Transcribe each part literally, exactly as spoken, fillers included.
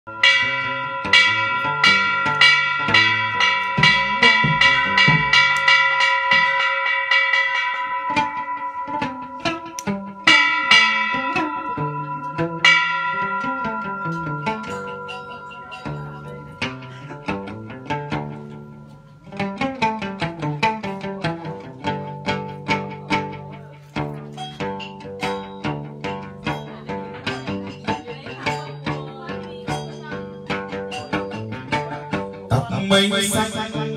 mây xanh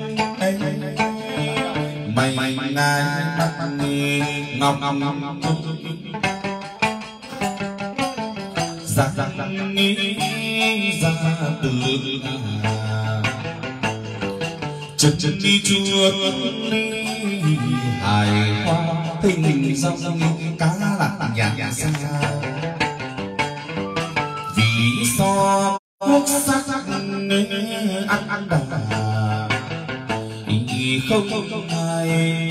mây ngài mắt ngọc ra ra từ chân chân đi chuột hài hoa tình dòng cá lạc nhạc xa vì so quốc sắc ăn ăn đà không không ai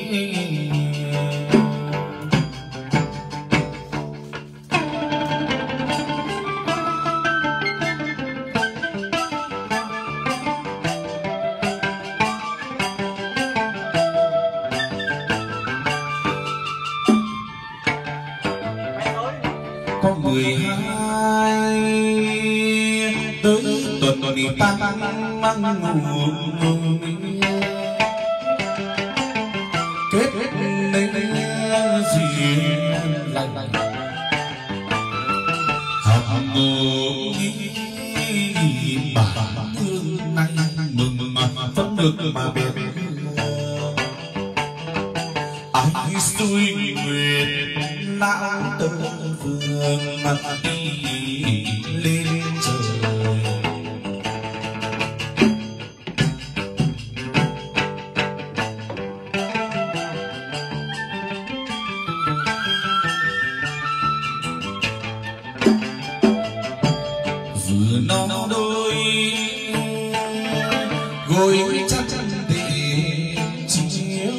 có mười hai tới tuần tuần đi tăng mang ngủ kết nên gì lành học ngủ bà thương nay mừng mà vẫn được mà biệt ai xui nguyện lão tơ vương mặt đi lên trời vừa non đôi gối chắc chắn để chiếu.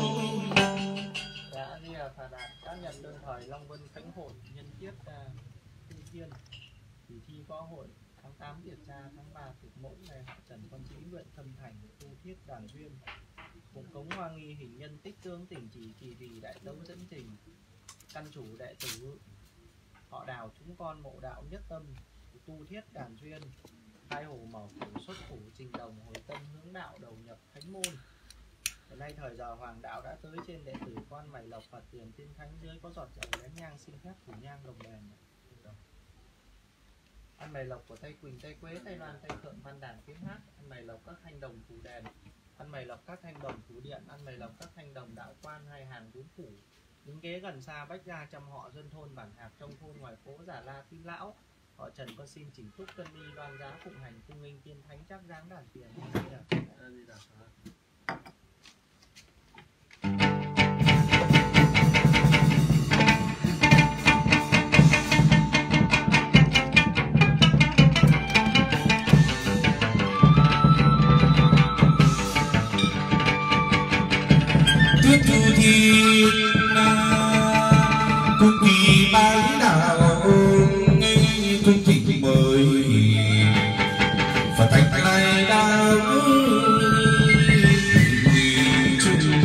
Đã đi là Phà Đạt đã nhận đơn thời Long Vân Khánh Hội nhân tiết Thiên Thiên kỳ thi võ hội tháng tám Việt Tra tháng ba Thực Mẫu ngày họ Trần Con Sĩ huyện Thâm Thành tu thiết đàn duyên cùng cống hoa nghi hình nhân tích tướng tỉnh chỉ kỳ vì đại tấu dẫn trình căn chủ đệ tử họ Đào chúng con mộ đạo nhất tâm tu thiết đàn duyên hai hồ mở phủ xuất phủ trình đồng hồi tâm hướng đạo đầu nhập thánh môn. Hiện nay thời giờ hoàng đạo đã tới trên đệ tử quan mày lộc Phật tiền tiên thánh dưới có giọt dầu nén nhang xin phép phủ nhang đồng đèn. Ăn mày lộc của Tây Quỳnh, Tây Quế, Tây Loan, Tây Thượng văn đàn kiếm hát. Ăn mày lộc các thanh đồng phủ đèn. Ăn mày lộc các thanh đồng phủ điện. Ăn mày lộc các thanh đồng đạo quan hai hàng bốn phủ. Đứng ghế gần xa bách gia trăm họ dân thôn bản hạp trong thôn ngoài phố Già La Tin Lão. Họ Trần con xin chỉnh túc cân đi đoan giá phụng hành cung nghênh tiên thánh chắc dáng đàn tiền. Tuyết thu thiên cung kỳ bái đạo cung thị mời Phật thánh này đạo chung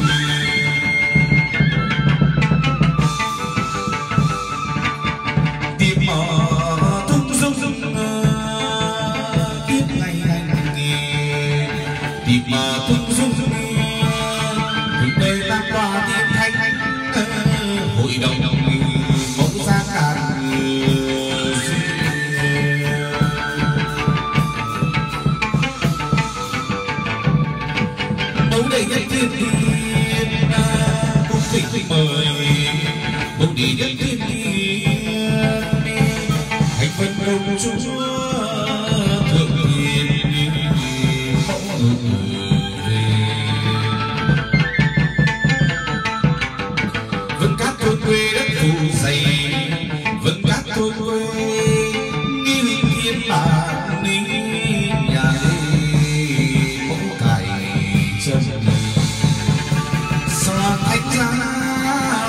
tìm mỏ tung dung tiếp ngày hành nghề tìm mỏ tung dung từ đây ta qua tiên thanh hội đồng mẫu gia càn đây nhất thiên thiên cung thỉnh mời bầu đi nhất thiên thiên hành phân công chúa thượng thiên mẫu về vân cát thôn quê đất phù dày vân cát thôn quê nghi thiên bản ninh nhà mẫu cải chân xoa thách ra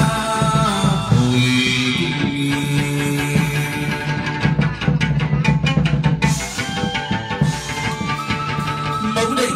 hồi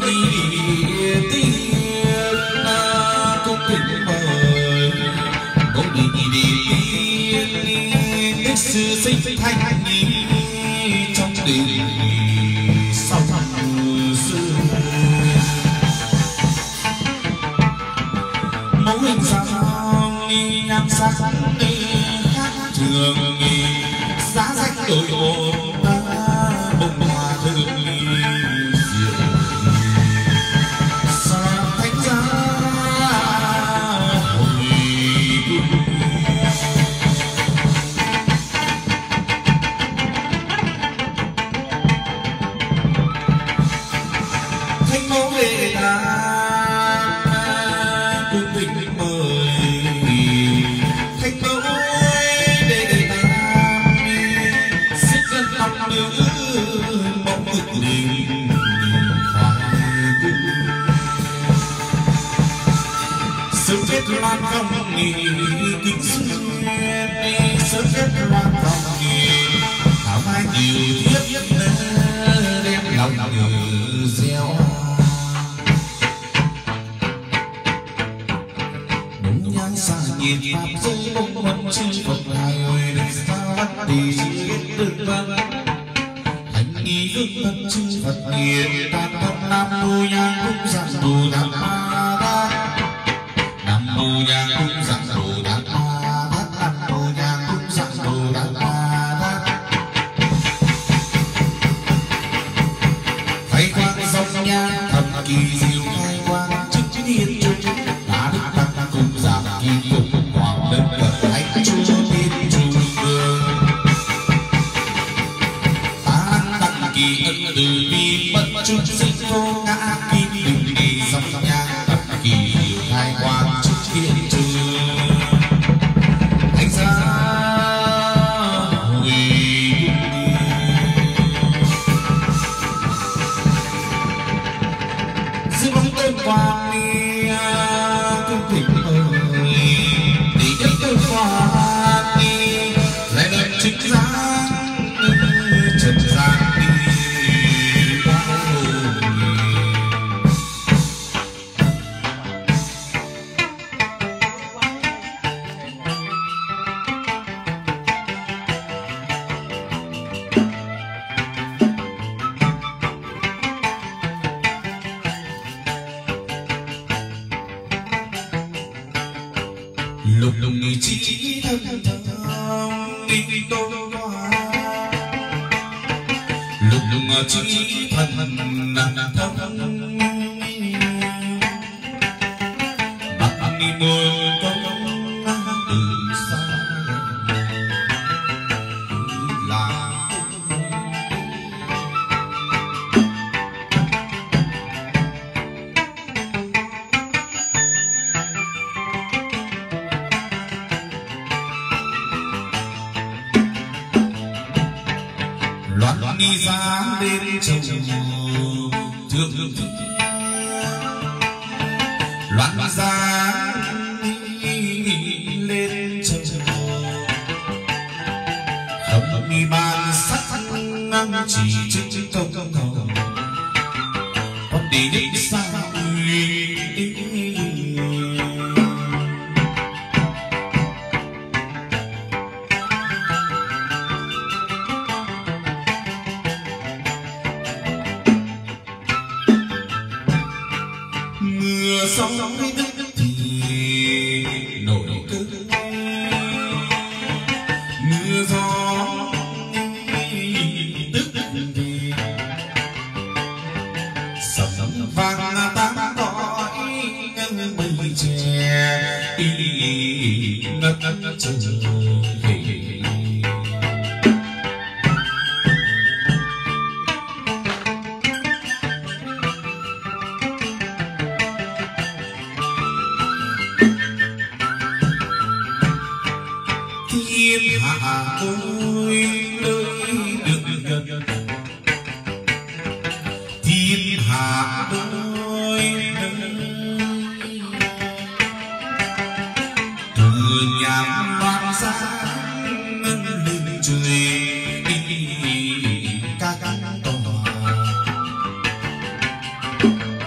Các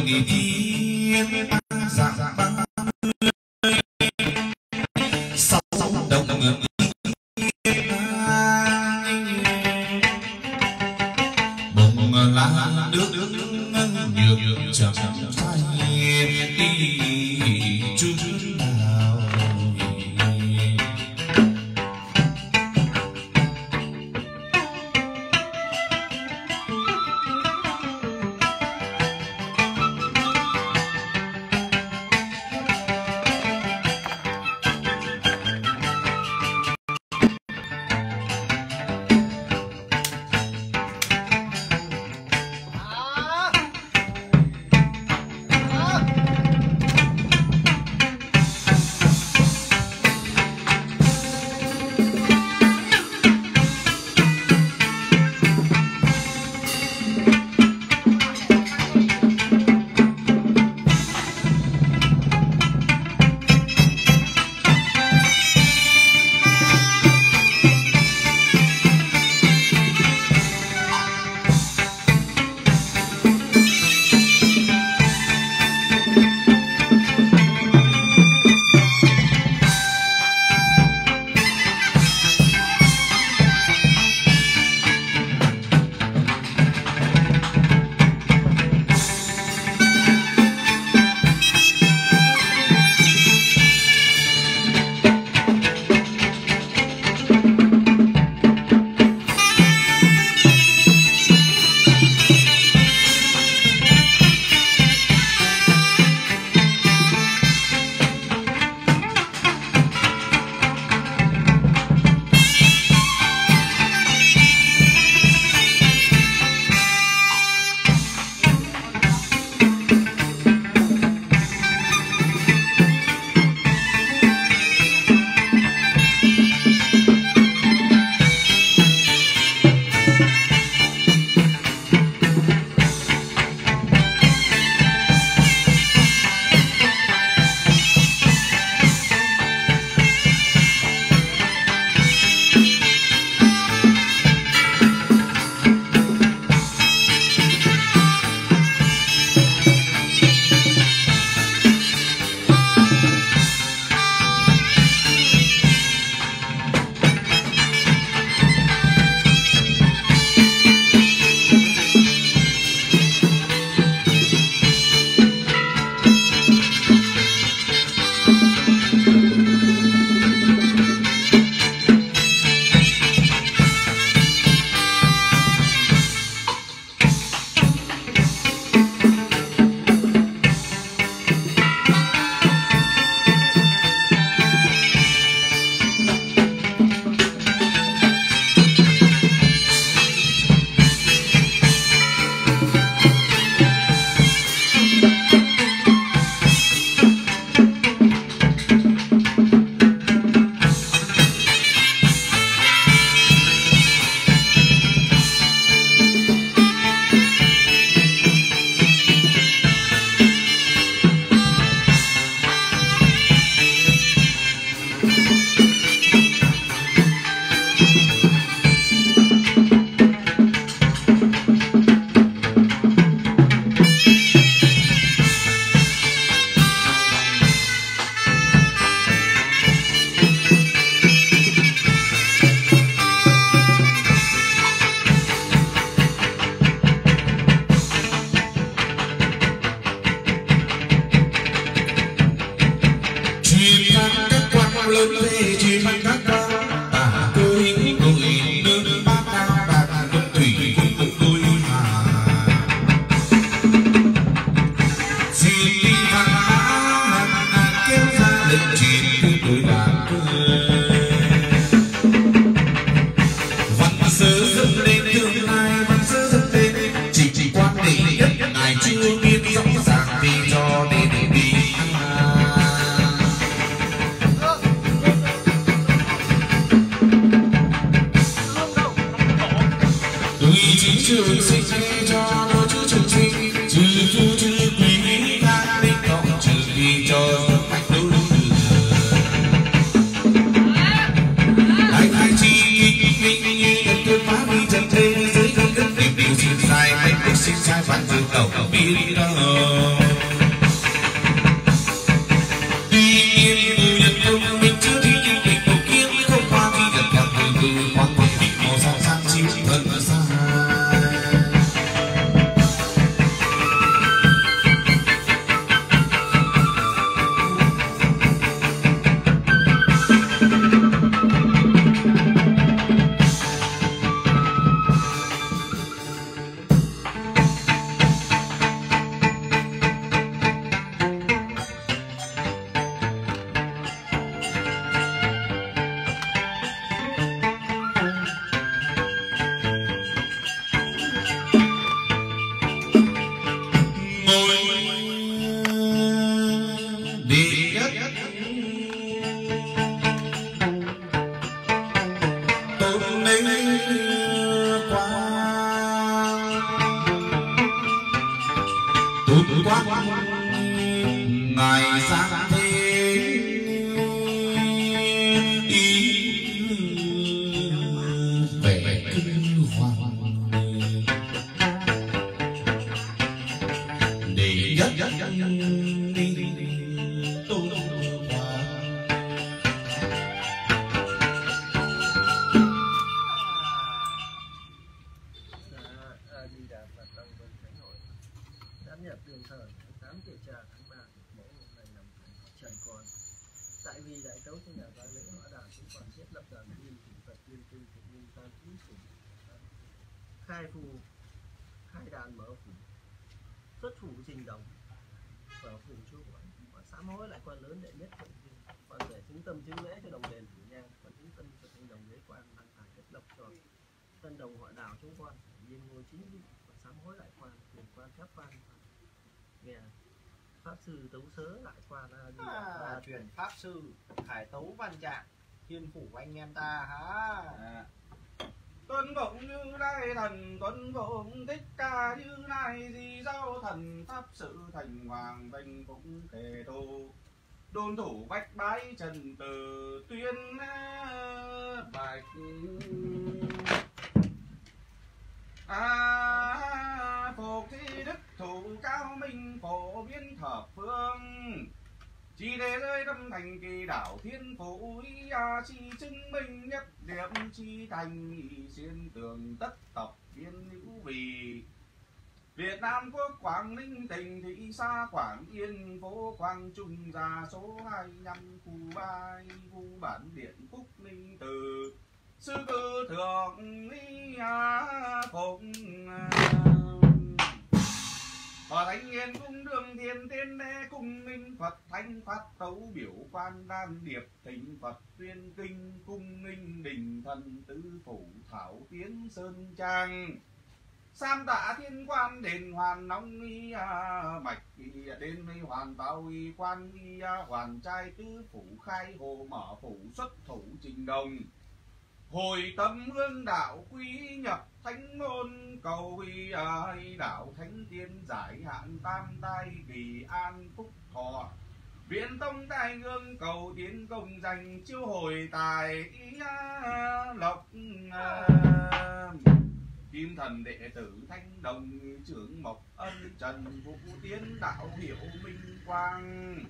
nghị thiên dạng ba mươi sáu đồng bồng lá nước nhược chẳng say đi chút nào. lớn về chỉ mang các con tả cười người đơn bát cao bạc quân thủy cùng đôi hà xin đi thang má kéo ra lên trên cứ đôi đàn văn sớ dâng lên tương lai văn sớ dâng lên chỉ chỉ quan đệ nhất ngài chưa biết rõ ràng vì cho nên đi trường sinh cho nó chữ trường sinh chữ phu chữ quý các linh cộng chữ đi cho mạnh đấu đại thái chi kinh minh như nhân cơ phá đi chân thế giới không đất điểm điều xin sai mạnh đức sinh sai vạn dương tàu biết đâu ngài sáng thế về kinh hoàng để nhất nhất tôn hòa A Di Đà Phật Tăng Vân Thánh Hội Giám nhập đền thờ tám Tiệt Trà tháng ba mẫu ngày năm thành trần con. Tại vì đại tấu trong nhà vái lễ hóa đàn cũng còn thiết lập đàn viên thỉnh Phật liên tinh thực minh tam quý sử khai phù khai đàn mở phủ xuất phủ trình đồng mở phủ chúa quản và sám hối lại quan lớn đệ nhất thượng viên còn để chứng tâm chứng lễ cho đồng đền phủ nhang còn chứng tâm cho thanh đồng lễ quan đăng thải kết lộc cho tân đồng họ đào chúng con nhiên ngôi chính vị và sám hối lại quan quyền quan phép quan nghe pháp sư tấu sớ lại quan a di đà truyền pháp sư khải tấu văn trạng thiên phủ anh em ta hả? À. Tuân phụng như lai thần tuân phụng thích ca như lai di giao thần pháp sự thành hoàng vinh cũng kề thù đôn thủ bách bái trần từ tuyên bạch à, phục thi đức thủ cao minh phổ biến thập phương chỉ để rơi tâm thành kỳ đảo thiên phủ ý à, chi chứng minh nhất điểm chi thành ý xuyên tường tất tập biên hữu vì Việt Nam quốc Quảng Ninh tỉnh thị xã Quảng Yên phố Quang Trung ra số hai mươi lăm khu ba khu bản điện Phúc Ninh từ sư cư thượng ý à, phụng Ở Thánh Yên cung đường thiên tiên đế cung minh Phật thánh phát tấu biểu quan đan điệp thỉnh Phật tuyên kinh cung nghinh đình thần tứ phủ thảo tiến sơn trang sam tạ thiên quan đền hoàn nóng y à, mạch y đến mây hoàn tao y quan y à, hoàn trai tứ phủ khai hồ mở phủ xuất thủ trình đồng hồi tâm hương đạo quý nhập thánh môn cầu y à, đạo thánh tiên giải hạn tam tai kỳ an phúc thọ viễn tông tai hương cầu tiến công danh chiêu hồi tài ý à, lộc à, kim thần đệ tử thanh đồng trưởng mộc ân trần vũ tiến đạo hiệu minh quang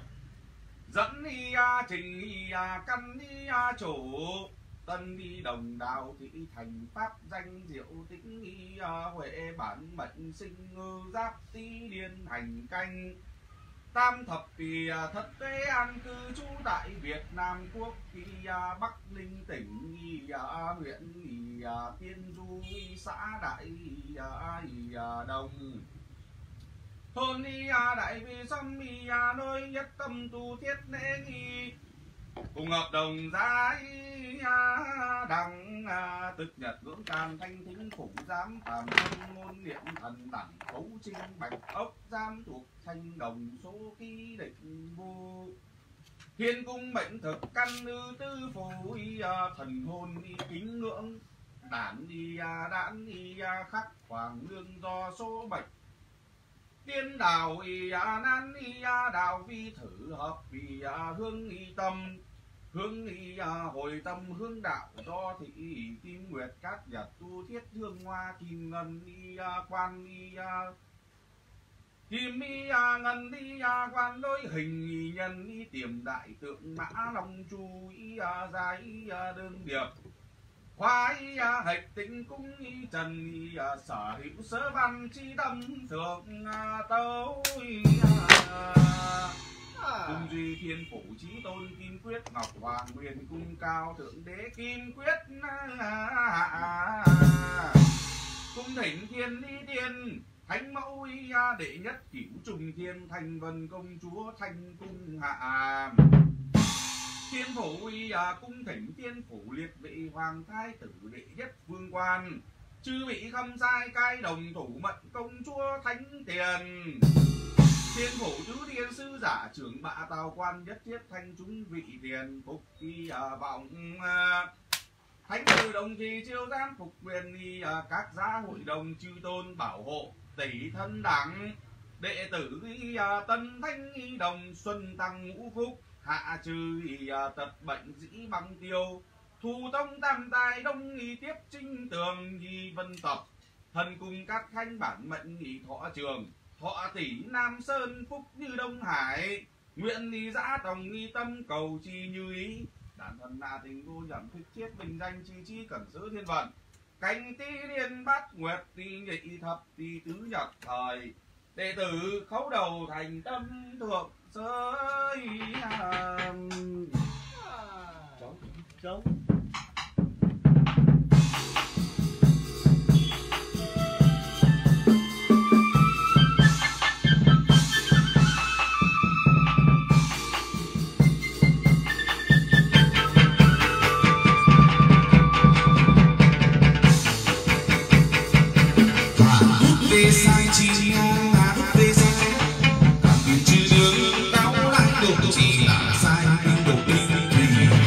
dẫn đi a trình đi a căn đi a chủ tân đi đồng đạo thị thành pháp danh diệu tĩnh đi a huệ bản mệnh sinh ngư giáp tý liên hành canh tam thập kỳ thất tế an cư trú tại Việt Nam quốc kỳ Bắc Ninh tỉnh y huyện y Tiên Du y xã Đại y Đồng thôn y Đại Vì Sâm y nơi nhất tâm tu thiết lễ nghi cùng hợp đồng giá y đằng tực nhật ngưỡng can thanh thính phủ giám phạm thân ngôn niệm thần đẳng cấu trinh bạch ốc giám thuộc thanh đồng số ký định vô thiên cung mệnh thực căn ư tư phủ y thần hồn y kính ngưỡng đản y đản y khắc hoàng lương do số bạch tiên đào y nan y đào vi thử hợp vì hương y tâm hướng y hồi tâm hướng đạo do thị kim nguyệt các nhật tu thiết hương hoa kim ngân y quan y kim y ngân y quan đối hình y nhân y tiềm đại tượng mã long chu y dài y đơn điệp hoa y hạch tĩnh cung y trần y sở hữu sớ văn chi tâm thượng tấu y cung duy thiên phủ chí tôn kim quyết ngọc hoàng huyền cung cao thượng đế kim quyết cung thỉnh thiên y tiên thánh mẫu y đệ nhất cửu trùng thiên thành vân công chúa thanh cung hạ thiên phủ y cung thỉnh thiên phủ liệt vị hoàng thái tử đệ nhất vương quan chư vị khâm sai cai đồng thủ mận công chúa thánh tiền thiên phủ tứ thiên sư giả trưởng bạ tào quan nhất thiết thanh chúng vị tiền phục y vọng thánh tử đồng trì chiêu giám phục quyền y các giá hội đồng chư tôn bảo hộ tỷ thân đẳng đệ tử Tân Thánh Đồng Xuân Tăng Ngũ Phúc, hạ trừ tật bệnh dĩ băng tiêu, thủ tông tam tài đông nghi tiếp trinh tường nhi vân tộc, thần cùng các khanh bản mệnh nghỉ thọ trường, thọ tỷ Nam Sơn phúc như Đông Hải, nguyện đi giã tòng nghi tâm cầu chi như ý, đàn thần nạ tình vô nhẫn thích chiết bình danh chi chi cẩn giữ thiên vận, canh tí liên bát nguyệt tí nhị thập tí tứ nhật thời, đệ tử khấu đầu thành tâm thượng giới. Trống trống về sai chi ngã về sai cảm biến chữ đường đau lại độ chỉ là sai nhưng độ đi thủy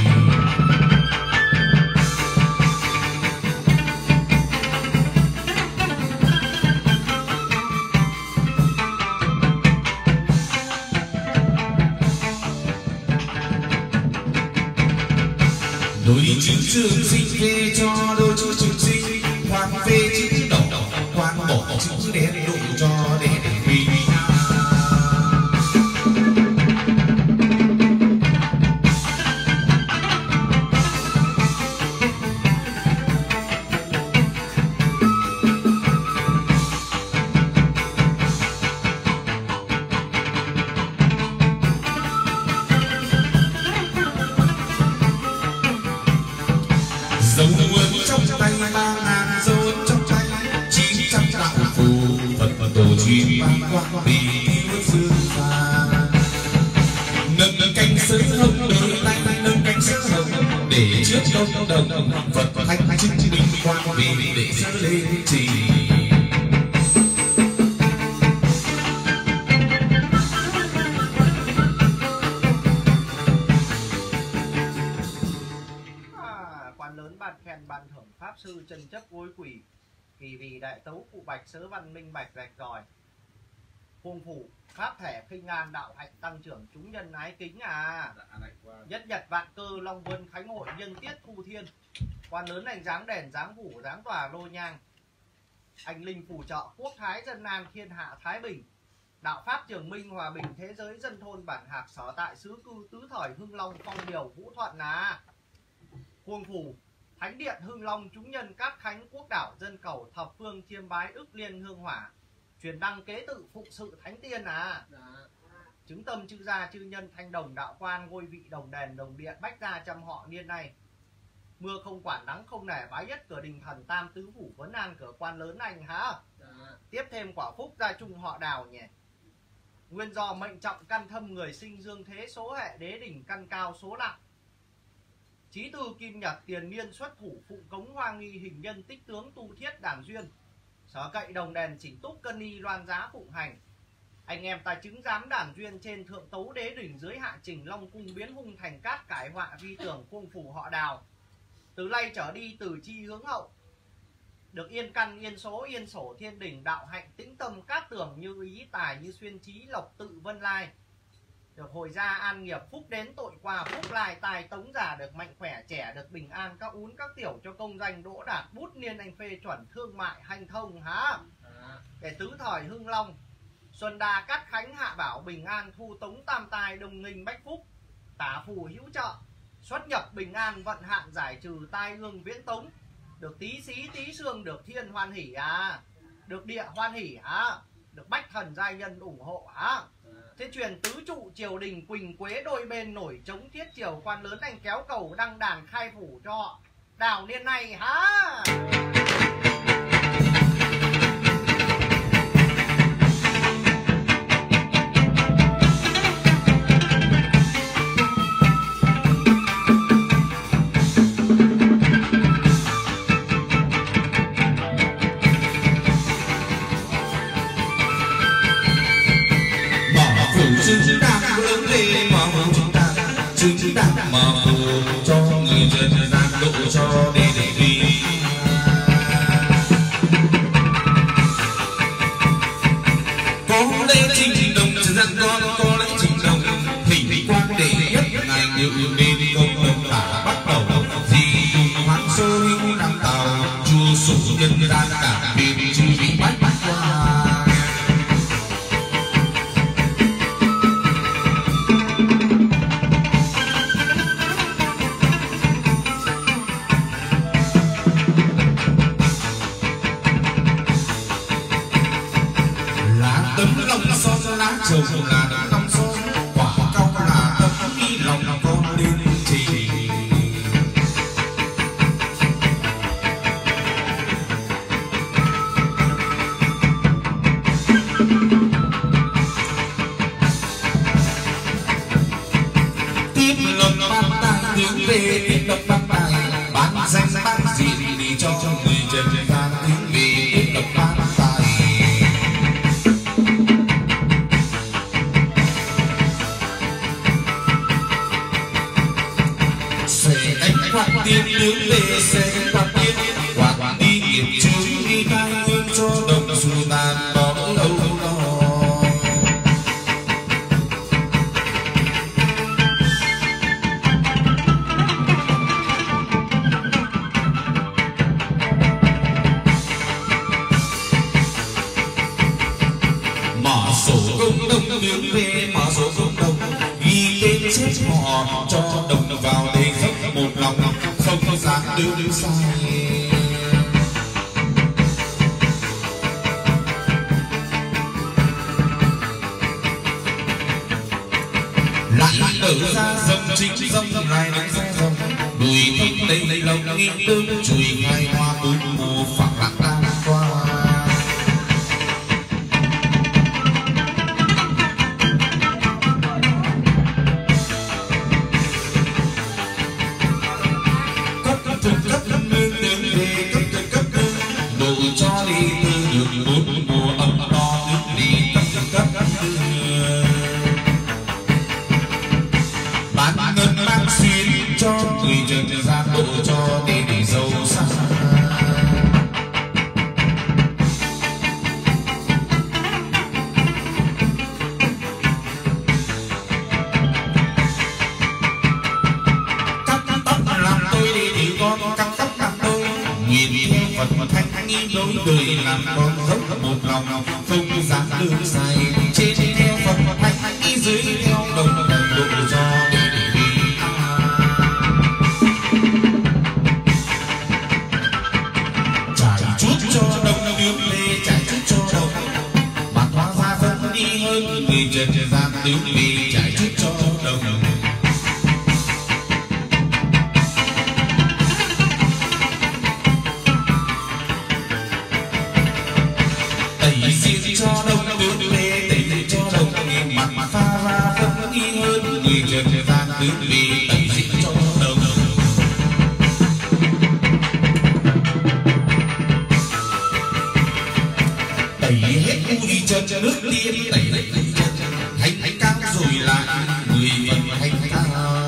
đôi chữ trường sinh về cho đôi chữ trường sinh hoàng về chữ đỏ quang bỏ chữ đen độ cho đèn vì dấu ấn trong tay ba ngàn dấu ấn trong tay chín trăm đạo phù Phật tổ truyền ban quang vì yêu dương pha nâng cánh sớ hồng đôi tay nâng cánh sớ hồng để trước đông đồng Phật thanh chứng minh quang vì để sớ lên trì ban khen ban thưởng pháp sư chân chấp gối quỳ, kỳ vì đại tấu cụ bạch sớ văn minh bạch rạch ròi, khuôn phủ pháp thể khinh an đạo hạnh tăng trưởng chúng nhân ái kính à. Nhất nhật vạn cơ long vân khánh hội nhân tiết thu thiên, quan lớn ảnh dáng đèn dáng phủ dáng tòa lô nhang, anh linh phù trợ quốc thái dân an thiên hạ thái bình, đạo pháp trường minh hòa bình thế giới dân thôn bản hạc sở tại xứ cư tứ thời hưng long phong điều vũ thuận à. Khuôn phủ Thánh điện Hưng Long chúng nhân cát khánh quốc đảo dân cầu thập phương chiêm bái ức liên hương hỏa, truyền đăng kế tự phụng sự thánh tiên à. Chứng tâm chư gia chư nhân thanh đồng đạo quan ngôi vị đồng đền đồng điện bách gia trăm họ niên nay. Mưa không quản nắng không nể bái nhất cửa đình thần tam tứ phủ vấn an cửa quan lớn anh hả. Tiếp thêm quả phúc gia trung họ đào nhỉ. Nguyên do mệnh trọng căn thâm người sinh dương thế số hệ đế đỉnh căn cao số nặng. Chí tư kim nhật tiền niên xuất thủ phụ cống hoa nghi hình nhân tích tướng tu thiết đàn duyên. Sở cậy đồng đèn chỉnh túc cân y loan giá phụng hành. Anh em ta chứng giám đàn duyên trên thượng tấu đế đỉnh dưới hạ trình long cung biến hung thành cát cải họa vi tưởng khuôn phủ họ đào. Từ nay trở đi từ chi hướng hậu. Được yên căn yên số yên sổ thiên đỉnh đạo hạnh tĩnh tâm cát tường như ý tài như xuyên trí lộc tự vân lai. Được hồi gia an nghiệp phúc đến tội qua phúc lai tài tống giả được mạnh khỏe trẻ được bình an các ún các tiểu cho công danh đỗ đạt bút niên anh phê chuẩn thương mại hành thông hả. Để tứ thời hưng long xuân đà cát khánh hạ bảo bình an thu tống tam tài đồng nghinh bách phúc tả phù hữu trợ xuất nhập bình an vận hạn giải trừ tai ương viễn tống được tí xí tí xương được thiên hoan hỉ à được địa hoan hỉ hả được bách thần giai nhân ủng hộ hả. Thế truyền tứ trụ triều đình Quỳnh Quế đôi bên nổi chống thiết triều quan lớn anh kéo cầu đăng đàn khai phủ cho họ đào niên này hả. chứng đắc lớn lên mà chúng ta chứng đắc mà phù cho người dân gian độ cho để để đi có lên trầu là năm son, quả cao là tấm đi lòng con lên trình. Tiếp lần ban tài hướng về tiếp độc ban tài, ban danh ban diện đi cho người trần gian hướng về tiếp độc ban tài. Sẽ đánh quạt tiên hướng về sẽ đánh quạt tiên, quạt đi nghiệp chướng đi tai hương cho đồng dù tàn có lâu lo. Mở sổ công đông hướng về mở sổ công đông, ghi tên chết họ cho đồng vào đây dốc một lòng không dám đứng sai. Lại đỡ ra dòng chính dòng lại đánh ra dòng đùi thông lấy lấy lòng nghi tương chùi hai hoa bốn mùa phẳng lặng đang qua. Cho đi từ đường bốn mùa ấm no nước đi cấp cấp cấp bán ngân bán xuyên cho người trần gian độ cho đi để giàu sang. Cắt tóc làm tôi đi thì con cắt tóc làm tôi nhìn theo Phật thanh nghi lối đời làm con dốc một lòng không dám đường sai. Trên theo Phật thanh nghi dưới theo đồng đồng độ cho để đi. Trải chút cho đồng đường lê trải chút cho đồng bạc hóa ra phân đi hơn người trần gian tướng đi trải chút cho đồng. Cho đông tướng lê tẩy cho đông mặt mặt pha ra phân đi hơn người trần gian tướng lê tẩy dịch cho đông. Tẩy hết u đi chân nước tiên tẩy lấy chân hành cao rồi lại người vận hành cao.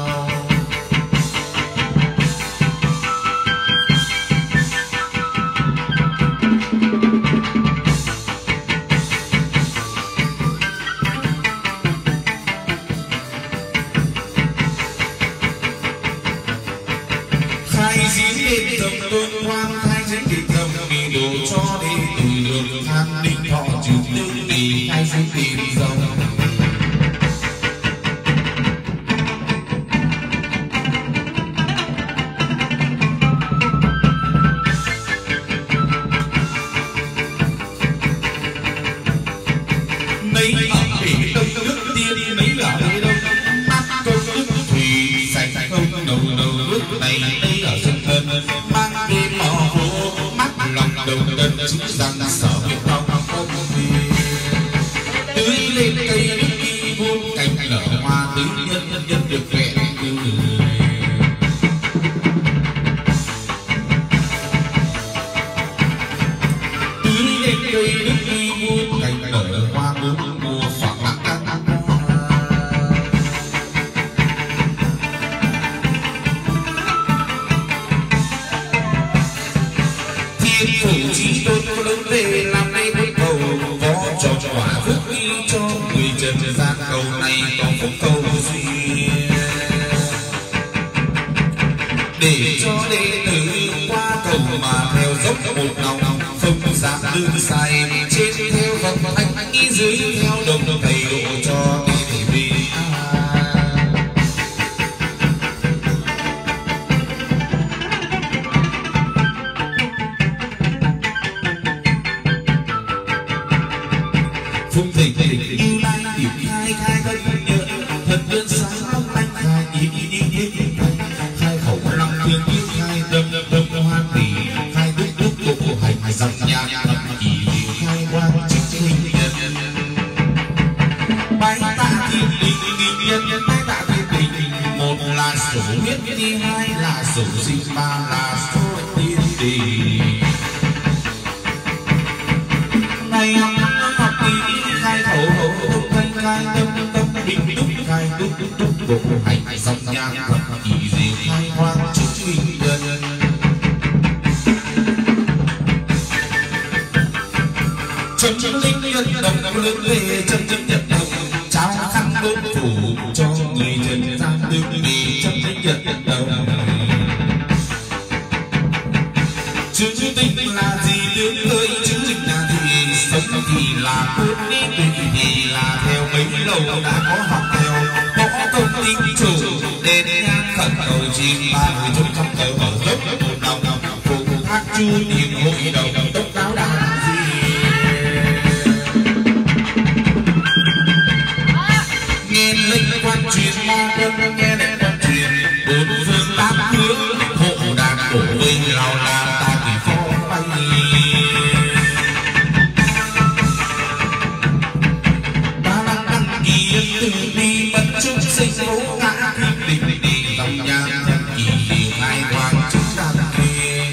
Tôn hoang khai giấy tiền đồng bị đổ cho đi từ đường than đinh thọ trường tương đi khai giấy tiền đồng. Mấy ở bể đông nước tiên mấy ở bể đông mắt công nước thủy sạch không đầu đầu nước này đây ở sân thân mang đi mò phố mắt lòng đầu đơn chúng rằng sợ việc không không gì tưới lên cây nước đi vuông cành nở hoa tưới nhân nhân nhân được vẹn yêu người. Tưới lên cây nước đi vuông cành nở hoa bốn mùa phẳng lặng căng. Phủ trí tôn có lớn về làm nay với cầu có cho quả phước đi cho người trần gian cầu này có phúc cầu duyên để cho đệ tử qua cầu mà theo dốc một lòng không dám đường sai. Trên theo Phật thanh ý dưới theo đồng thầy độ cho đệ tử vì phúc thầy thầy yêu lai điểm đúc đúc đúc bộ hành dòng nhang thật kỳ diệu khai hoang chứng minh nhân chân chân linh nhân đồng lớn về chân chân nhận đồng trao khăn đốt phủ cho người trần gian đương vì chân linh nhận đồng chữ tình là gì tướng ơi chữ tình là gì sống thì là cốt đi tùy thì là theo mấy lâu đã có học theo có công linh chủ đến nhang khẩn cầu chim ba người trong trong cầu ở dốc một đồng phụ hát chu niệm hội đồng tốc giáo đàn gì nghe lệnh quan truyền ma quân nghe lệnh quan truyền bốn phương tám hướng hộ đàn cổ vinh lao la ta kỳ phó bay ba năm đăng ký từ đi mất chúng sinh số ngã định định đi dòng nhang thân kỳ diệu hai hoàng chúng đàn kia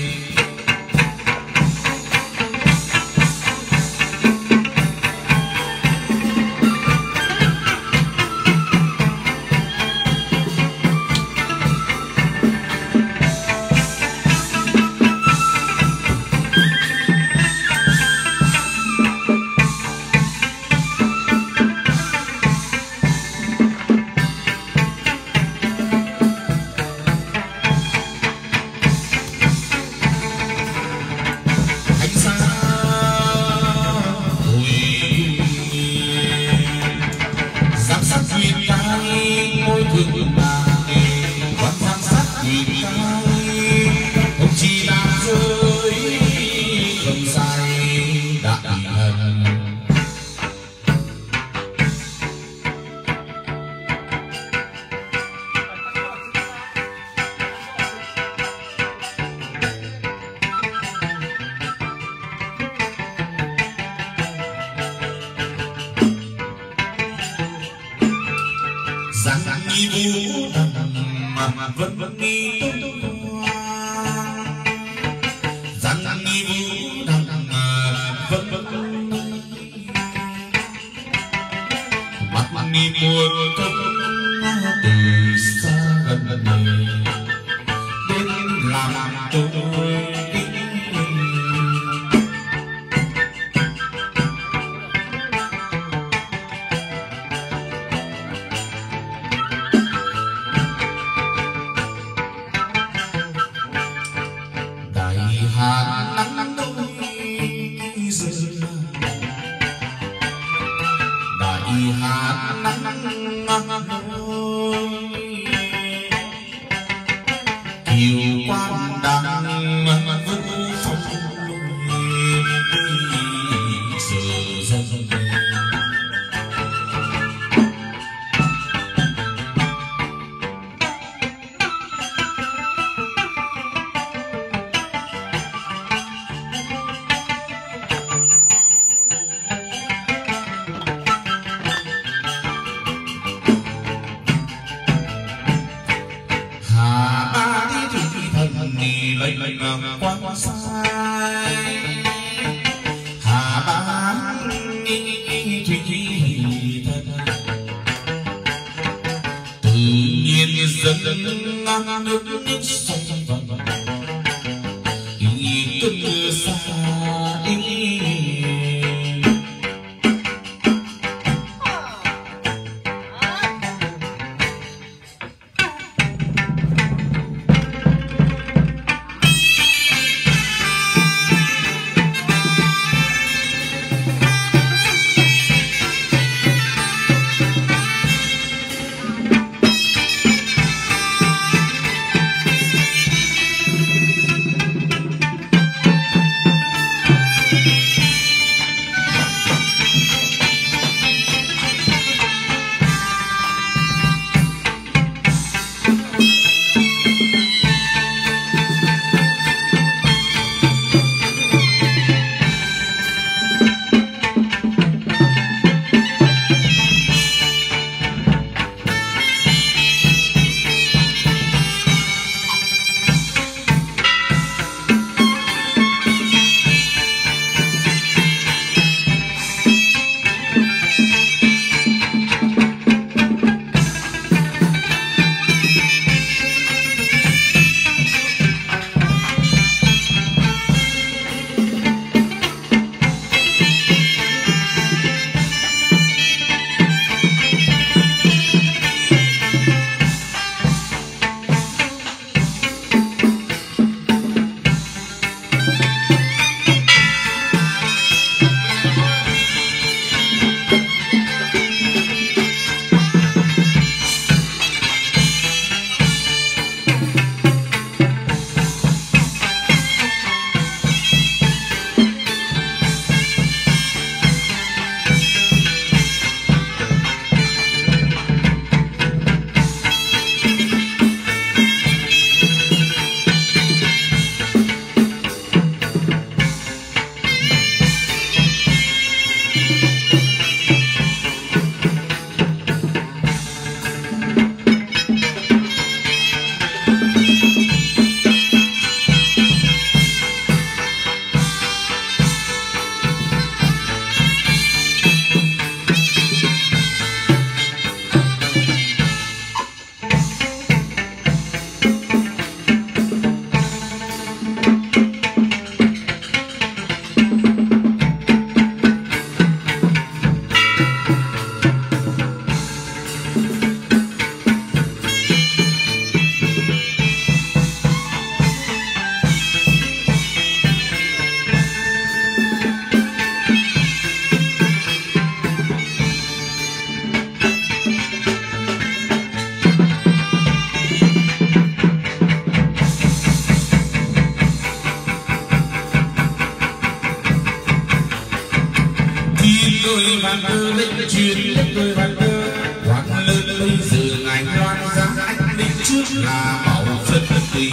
đôi vàng tơ lệnh truyền lên đôi vàng tơ quan lớn bây giờ ngài loan giá anh lên trước là bảo dân tình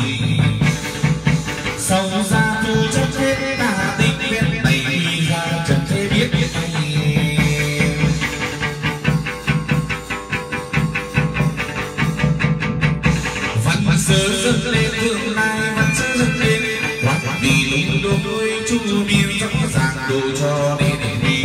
sau ra tu chấp thế ta tính bên này ra trần thế biết văn sơ dâng lên tương lai văn sơ dâng lên quạt vì đôi đôi chu biên rõ ràng đồ cho nên đi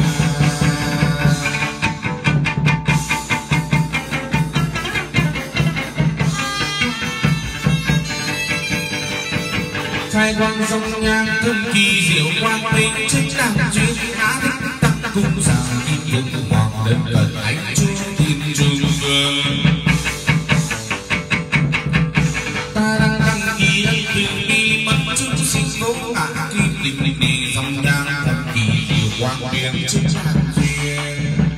trai quang sông nhang thâm kỳ diệu quang minh chính đẳng chuyên á thích tăng cung giảng kim cung hoàng đất cận ánh chu thiên trung vương ta đang đăng ký ân tình đi mất chung sinh cố ngã kim linh linh đi dòng nhang thâm kỳ diệu quang minh chính đẳng chuyên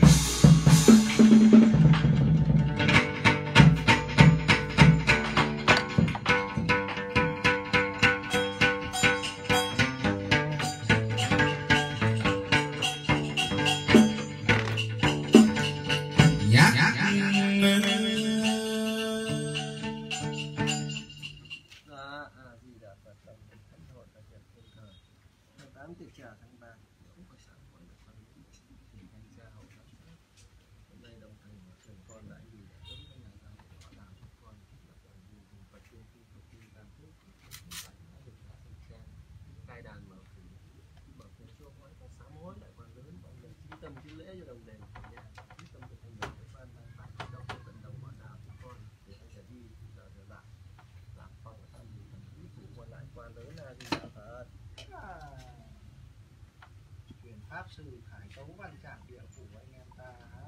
pháp sư khải tấu văn trạng địa phủ anh em ta.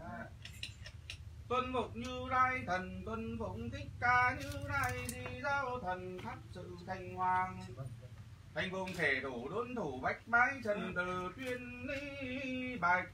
Tuân phục như lai thần, tuân phụng thích ca như lai, đi giao thần pháp sự thành hoàng. Thành vùng thể thủ đốn thủ bách bái trần từ tuyên lý bạch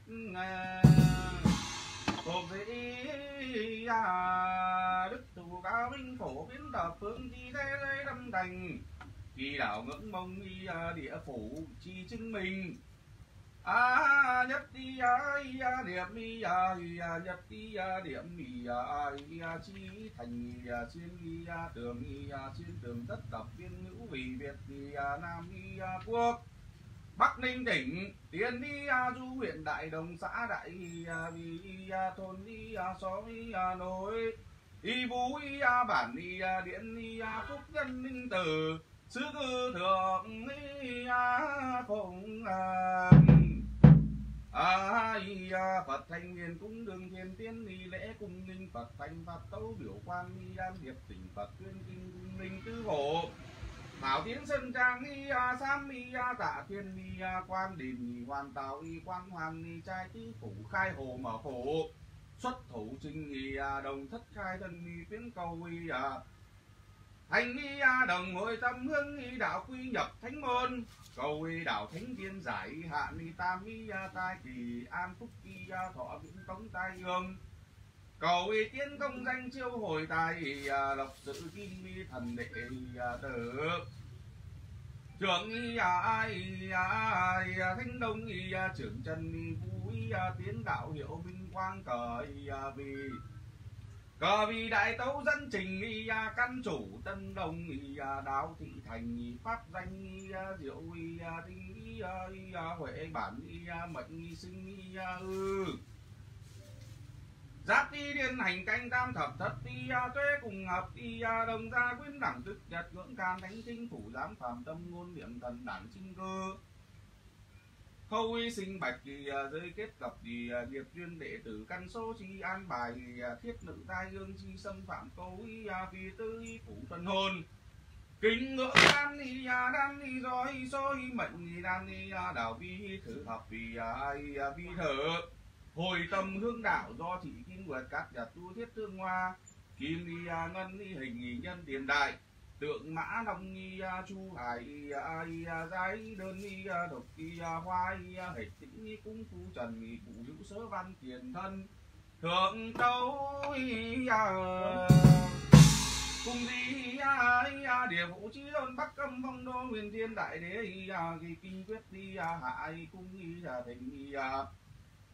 thuộc dĩ đức thủ cao minh phổ biến đập phương chi thế lê đâm thành kỳ đảo ngưỡng mông y địa phủ chi chứng minh. À, nhất đi a điểm mi a nhất đi a điểm mi a chi thành xuyên đi tường xuyên tường tất đập viên ngữ vì việt đi nam đi quốc bắc ninh tỉnh tiến đi du huyện đại đồng xã đại vì thôn đi xóm đi nối y vũ y bản đi điện đi phúc nhân ninh tử sứ cư thượng y phụng ai à, Phật thành hiền cung đường thiền tiên ni lễ cung ninh Phật thành Phật tấu biểu quan ni an hiệp tỉnh Phật tuyên kinh cung ninh tứ hộ thảo tiến sơn trang ni a sam ni a tạ thiên ni a quan đình ni hoàn tào y quan hoàn ni trai tứ phủ khai hồ mở phủ xuất thủ trình ni a đồng thất khai thân ni tiến cầu y a thành y a đồng hội tâm hương y đạo quy nhập thánh môn cầu y đạo thánh tiên giải hạ ni tam y a tai kỳ an phúc y a thọ viễn tống tai hương cầu y tiên công danh chiêu hồi tài y a lộc sự kim mi thần đệ y a tử trưởng y a ai a ai a thánh đông y a trưởng trần y vũ y a tiến đạo hiệu minh quang cờ y a vì cờ vì đại tấu dân trình y a căn chủ tân đồng y a đáo thị thành y pháp danh y a diệu y a tinh y a y a huệ bản y a mệnh y sinh y a ư giáp đi điên hành canh tam thập thất y a tuế cùng hợp y a đồng gia quyến đẳng tức nhật ngưỡng can thánh chính phủ giám phạm tâm ngôn niệm thần đảng sinh cơ khâu y sinh bạch thì giới kết cập thì điệp duyên đệ tử căn số chi an bài thì thiết nữ tai hương chi xâm phạm câu y vì tư y phủ phân hồn kính ngưỡng đan y đan y do y số y mệnh y đan y đảo vi thử hợp vì ai vi thở hồi tâm hương đạo do thị kim nguyệt cát nhật tu thiết thương hoa kim y ngân y hình y nhân tiền đại tượng mã long y chu hải y giái đơn y độc y hoa y hệ tĩnh y cung phu trần y cụ hữu sớ văn tiền thân thượng tấu y cùng đi địa vụ chí tôn bắc âm phong đô huyền thiên đại đế y kinh quyết đi hạ y cung y thành y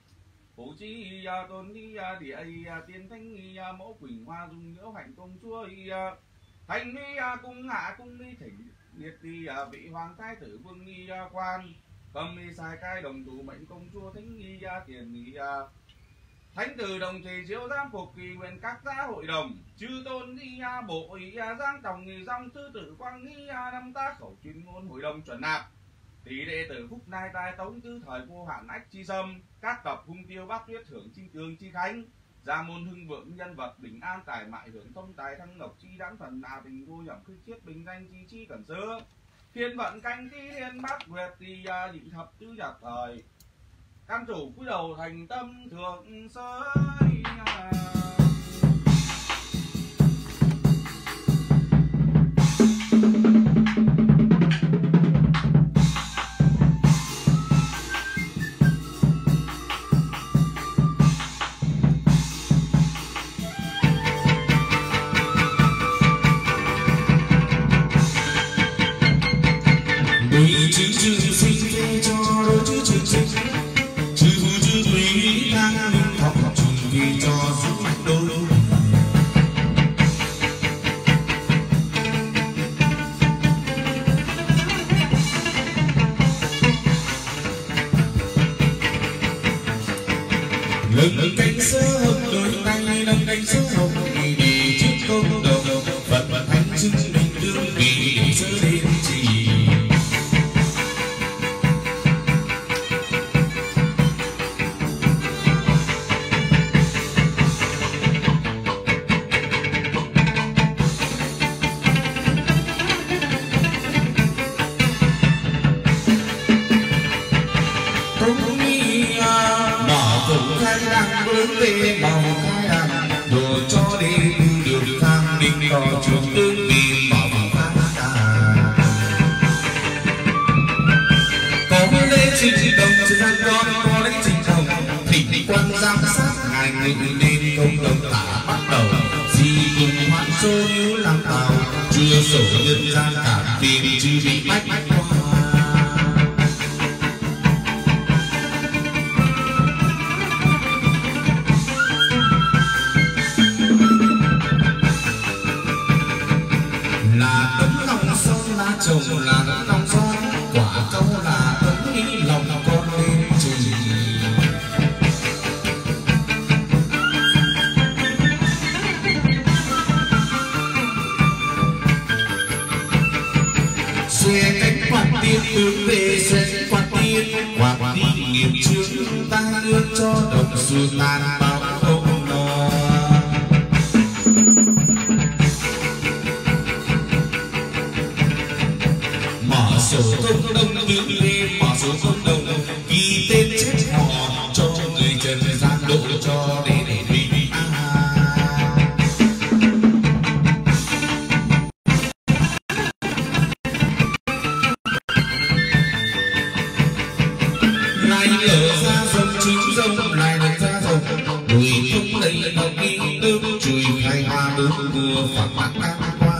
Phổ chi tôn ni địa tiên thánh mẫu quỳnh hoa dung nhiễu hạnh công chúa thành ni cung hạ cung ni thỉnh liệt đi vị hoàng thái tử vương nghi quan cầm ni sai cai đồng thủ mệnh công chúa thánh nghi tiền nghi thánh tử đồng trì chiếu giám phục kỳ nguyện các gia hội đồng chư tôn nghi bộ ý giang tổng nghi dòng thư tử quang nghi năm tác khẩu chuyên ngôn hội đồng chuẩn nạp tỷ đệ tử phúc nai tai tống tư thời vô hạn ách chi sâm các tập hung tiêu bát tuyết thưởng chi tường chi khánh gia môn hưng vượng nhân vật bình an tài mại hưởng thông tài thăng lộc chi đãng thần à tình vô nhậm khư chiết bình danh chi chi cẩn sơ thiên vận canh thi thiên bát nguyệt thì nhị thập tứ nhật thời căn chủ cúi đầu thành tâm thượng sới. Lưng cánh sơ hồng đôi tay nâng cánh sơ hồng đi đi trước công đồng Phật và thánh chứng minh đương vì sơ đến trì về màu khai ăn đồ cho đến được tham định đỏ trường tương vì bảo phá đà có lễ trình đồng chân con có lễ trình đồng thỉnh quan giám sát ngài nguyện lên công đồng tả bắt đầu di cùng hoãn số nếu làm tàu chưa sổ nhân gian cảm tìm chư bị bách qua chồng là lòng son quả câu là ấm ý lòng con lên trùng xuê cánh quạt tiên hướng về xuê quạt tiên quạt tiên nghiệp trước ta đưa cho đồng xuân tan bao không no sổ công đông đứng lên bỏ số công đông ghi tên chết họ cho người trần gian độ cho để để bình an lại lở ra sông trứng rông lại lở ra rồng đùi không lấy nó đi đơm chùi hai hoa bướm mưa phẳng mặt cam hoa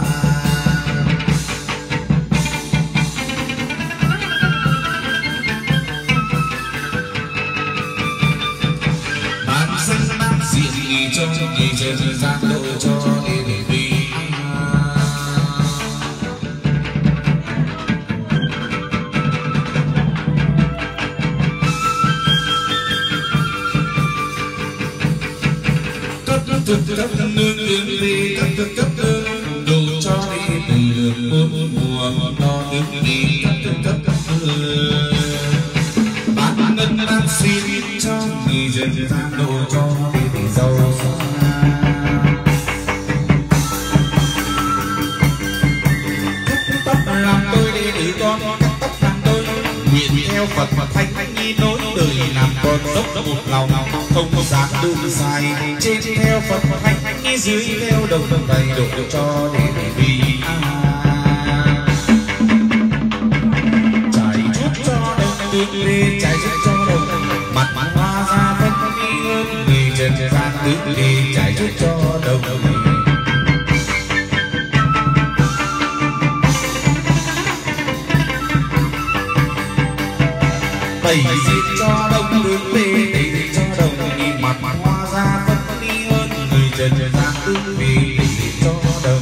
cho người trần gian độ cho để để vì cấp cấp cấp nương nương về cấp cấp cấp độ cho để từ đường bốn mùa no đứng đi cấp cấp cấp cấp bán ngân đang xin cho người trần gian độ cho để để giàu làm tôi để để con cắt tóc làm tôi nguyện theo Phật và thanh thanh nhi nối đời làm con dốc một lòng không dám đương sai trên theo Phật và thanh thanh nhi dưới theo đồng đồng đầy độ cho để để vì trải chút cho đồng tương lê trải chút cho đồng mặt mặt hoa ra phân đi hơn người trần gian tương lê trải chút cho đồng bảy diệt cho đông hướng về để cho đồng mặt hoa ra phân đi hơn người trần gian tư vì cho đồng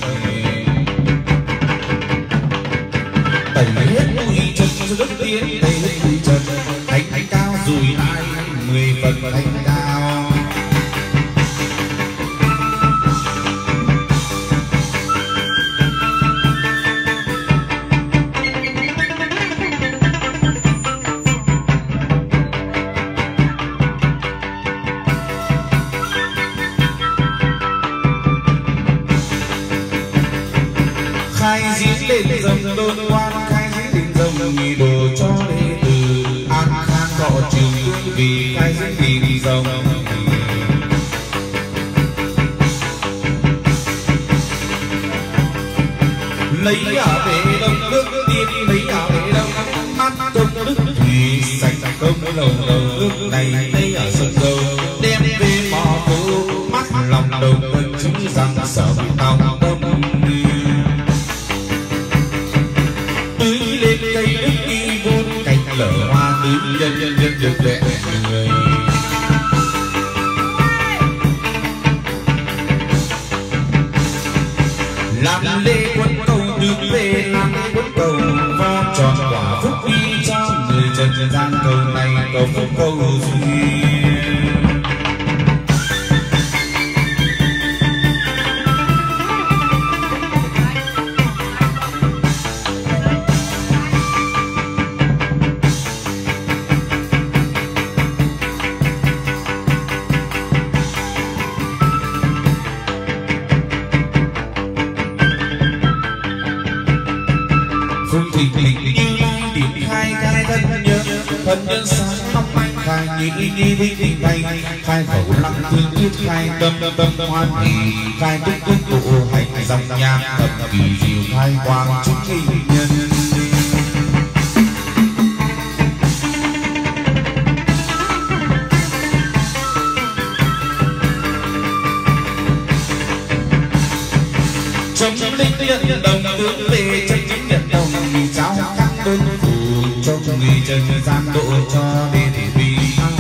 tẩy hết bụi trần đất tiến tẩy hết bụi trần thánh thánh cao rùi lại mười phần thánh cao. Khai diễn lên dòng đôn quan khai diễn lên dòng nghỉ đồ cho đệ tử an khang thọ trường vì khai diễn lên dòng lấy ở về đông nước tiên lấy ở về đông mắt công đức thì sạch công lầu đầu nước này lấy ở sông dầu đem về mò phố mắt lòng đầu quân chứng rằng sở tòng tâm tưới lên cây đức y vốn cành lở hoa tưới nhân nhân nhân được lệ người làm lễ quân cầu được về làm lễ quân cầu vo tròn quả phúc y cho người trần gian cầu này cầu phúc cầu duyên. Thình lình như lai điểm khai khai thân nhớ thân nhân sáng tóc anh khai nghĩ nghĩ đi đi tay khai khẩu lặng thương tiếc khai tâm tâm hoan hỷ khai túc túc tụ hành dòng nhang thập kỳ diệu khai quang chúc linh nhân. Trong linh nhận đồng tướng về chân chính nhận đồng vì cháu các đơn phù cho người trần gian độ cho đến vì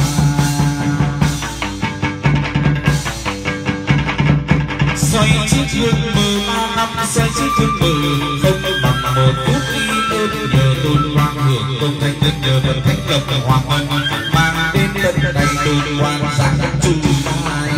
xoay chiếc gương mờ ba năm xoay chiếc gương mờ không bằng một phút đi ơn nhờ tôn quang hưởng công thanh đức nhờ vận thánh lộc hoàng ân mang đến tận đầy tôn quang giảng chủ mai.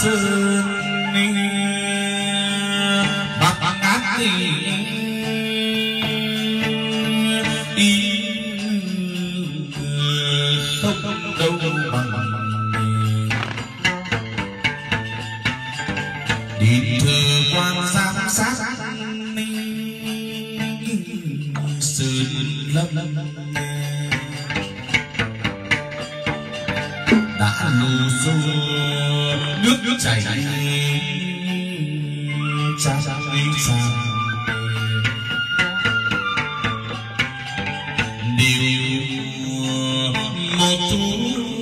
sơn bạc ngát đi không đâu bằng đi thư quan giám sát sơn lâm đã lù xô nước nước chảy cha đi xa điều một chú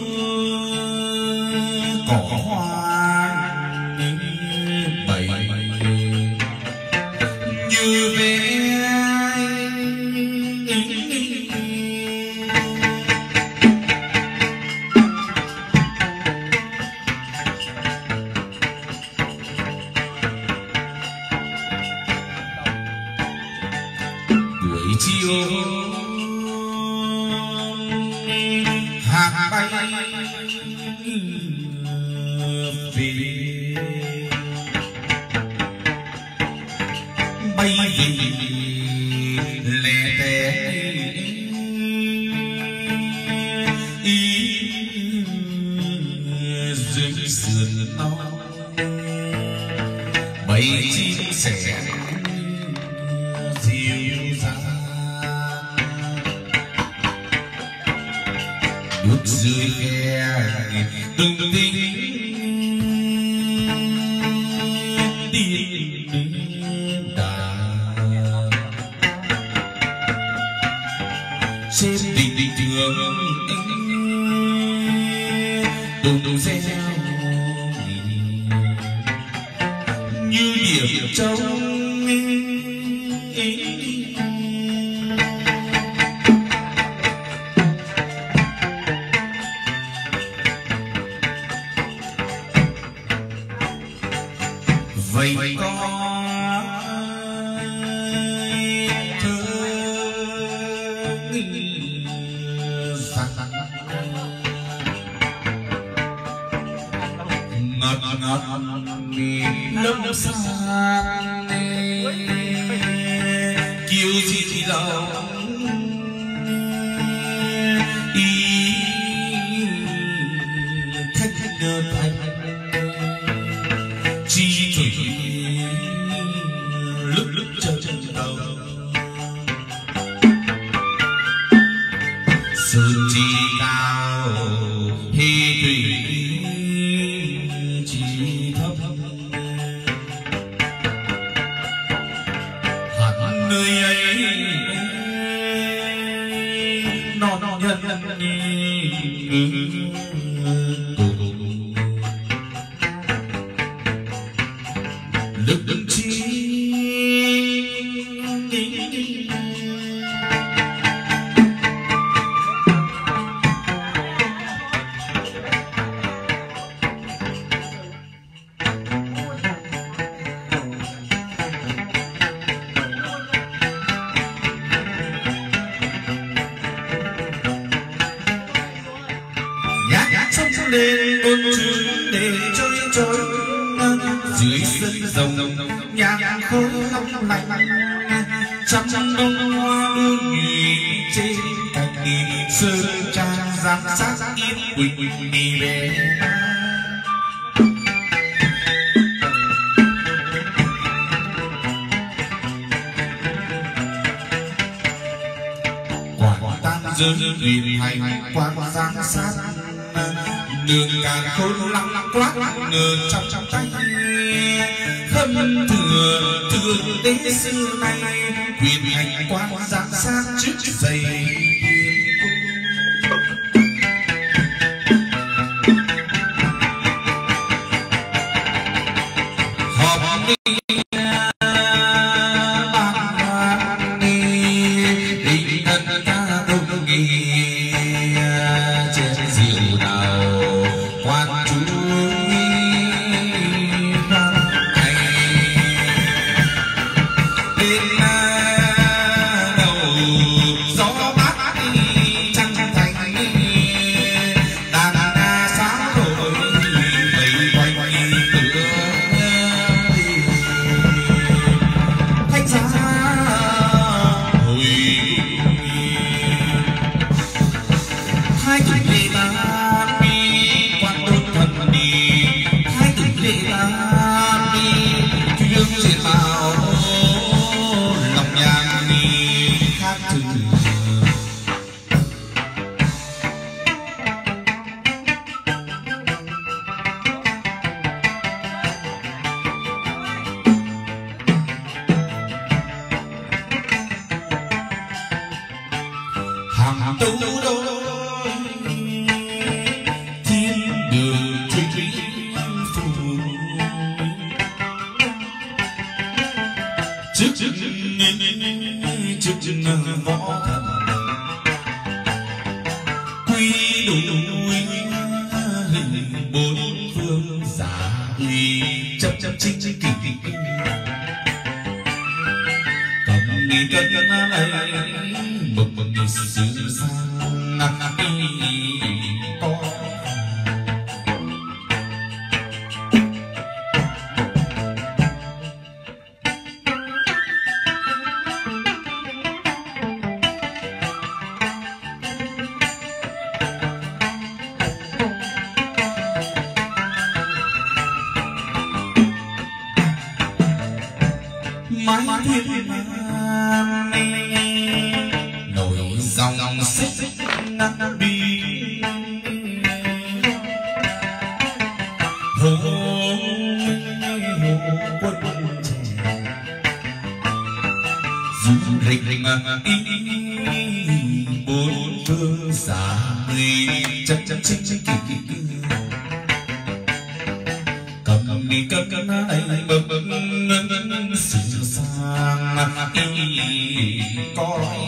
cỏ hoa bảy như về chiều hạt bay về bay về lẻ tẻ ý dưới sườn non bay chim sẻ dịu dàng nước dưới khe từng tiếng đi đà trên đỉnh đỉnh trường đùng xe như điểm trống vậy có thơ rằng ngọt ngọt lâm xa kiêu gì lòng ý khách ngờ thành chi thủy lúc lúc chờ chân đầu sơn chi cao hi thủy chi thấp hẳn nơi ấy non nhân lực đứng chi nhát nhát sông lên ôn trứng để trôi trôi dưới sân rồng nhang khói long lanh trăm trăm bông hoa luôn nhụy trên cành sơn trang giám sát yên quỳnh quỳnh đi về quả tam dương huyền hành quan giám sát đường càng khôn lăng quát ngờ trong trong tay khâm thừa thường đến xưa nay quyền hành quan giám sát trước giày họp đi ban đi thân ca đông nghi trên diệu đào quan chú đầu gió mát trước võ thần quy đủ hình bốn phương giả uy chấp chấp chính chính kỳ kỳ cầm nghi cân này bực bực như sự sang có mái thuyền nổi dòng xích ngăn bi hồ hồ quân trẻ du lịch bốn phương xa đi chắc chắc chắc chắc kỳ kỳ kỳ cầm đi cầm cầm này bờ bờ sự sang có